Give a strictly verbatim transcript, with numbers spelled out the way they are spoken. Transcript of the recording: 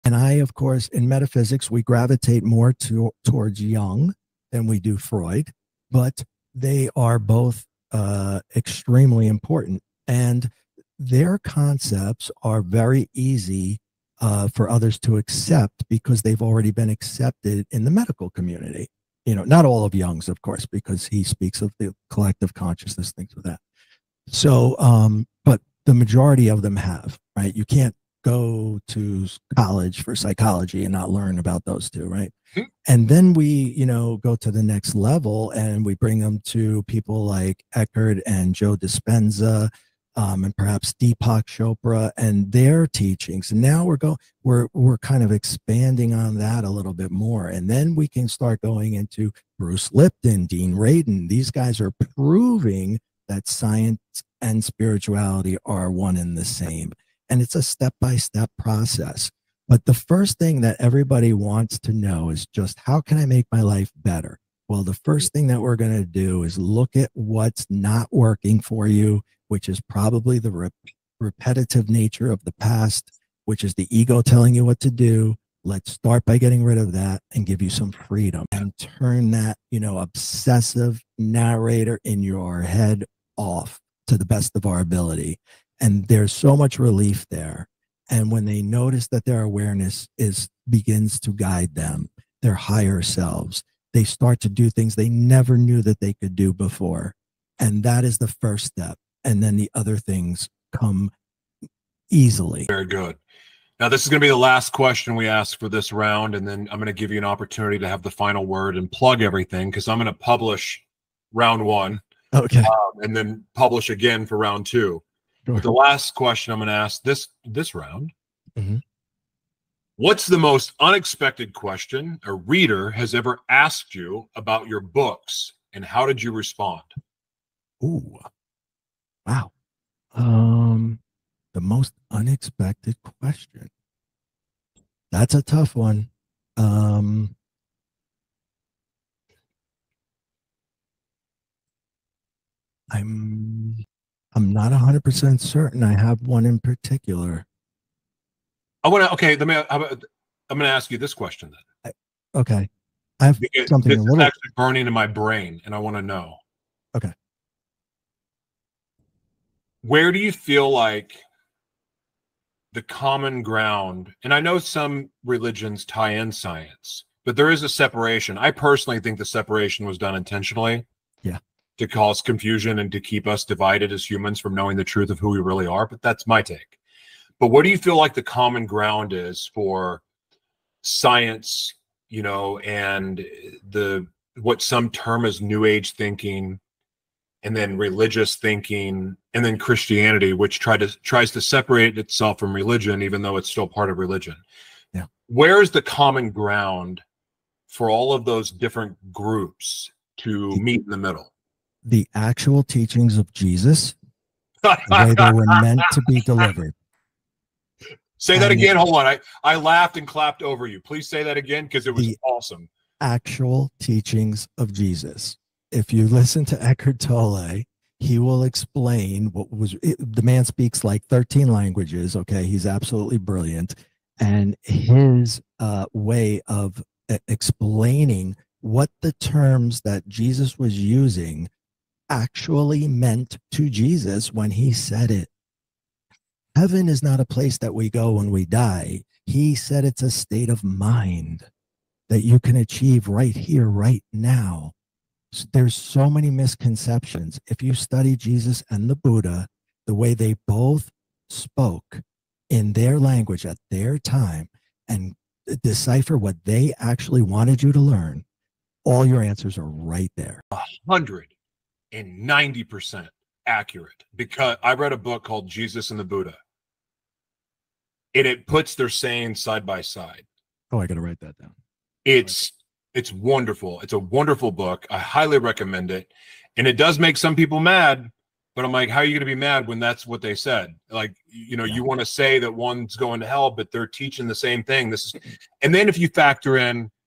And I, of course, in metaphysics, we gravitate more to, towards Jung than we do Freud, but they are both uh, extremely important. And their concepts are very easy uh, for others to accept because they've already been accepted in the medical community. You know, not all of Jung's, of course, because he speaks of the collective consciousness, things like that. So, um, but the majority of them have, right? You can't go to college for psychology and not learn about those two, right? Mm-hmm. And then we, you know, go to the next level and we bring them to people like Eckhart and Joe Dispenza, um, and perhaps Deepak Chopra and their teachings. And now we're going, we're we're kind of expanding on that a little bit more, and then we can start going into Bruce Lipton, Dean Radin. These guys are proving that science and spirituality are one and the same. And it's a step-by-step process. But the first thing that everybody wants to know is just, how can I make my life better? Well, the first thing that we're going to do is look at what's not working for you, which is probably the rep repetitive nature of the past, which is the ego telling you what to do. Let's start by getting rid of that and give you some freedom and turn that, you know, obsessive narrator in your head off to the best of our ability. And there's so much relief there. And when they notice that their awareness is begins to guide them, their higher selves, they start to do things they never knew that they could do before. And that is the first step. And then the other things come easily. Very good. Now, this is going to be the last question we ask for this round. And then I'm going to give you an opportunity to have the final word and plug everything, because I'm going to publish round one. Okay. Um, and then publish again for round two. Sure. But the last question I'm going to ask this this round, mm-hmm. What's the most unexpected question a reader has ever asked you about your books, and how did you respond? Ooh, wow. Um, the most unexpected question. That's a tough one. Um, I'm I'm not one hundred percent certain I have one in particular. I want to, okay, let me, I'm going to ask you this question then. I, okay. I have Because something this a little... is actually burning in my brain, and I want to know. Okay. Where do you feel like the common ground, and I know some religions tie in science, but there is a separation. I personally think the separation was done intentionally. Yeah. To cause confusion and to keep us divided as humans from knowing the truth of who we really are. But that's my take. But what do you feel like the common ground is for science, you know, and the what some term as New Age thinking, and then religious thinking, and then Christianity, which try to tries to separate itself from religion, even though it's still part of religion? Yeah. Where is the common ground for all of those different groups to meet in the middle? The actual teachings of Jesus, the way they were meant to be delivered. Say that again. Hold on. I, I laughed and clapped over you. Please say that again, because it was the awesome. Actual teachings of Jesus. If you listen to Eckhart Tolle, he will explain what was, it, the man speaks like thirteen languages. Okay. He's absolutely brilliant. And his uh, way of uh, explaining what the terms that Jesus was using actually meant to Jesus when he said it. Heaven is not a place that we go when we die. He said it's a state of mind that you can achieve right here, right now. So there's so many misconceptions. If you study Jesus and the Buddha, the way they both spoke in their language at their time and decipher what they actually wanted you to learn, all your answers are right there. A hundred and ninety percent accurate, because I read a book called Jesus and the Buddha, and it puts their sayings side by side. Oh, I got to write that down. It's it's wonderful. It's a wonderful book. I highly recommend it. And it does make some people mad, but I'm like, how are you going to be mad when that's what they said? Like, you know, yeah. You want to say that one's going to hell, but they're teaching the same thing. This is, and then if you factor in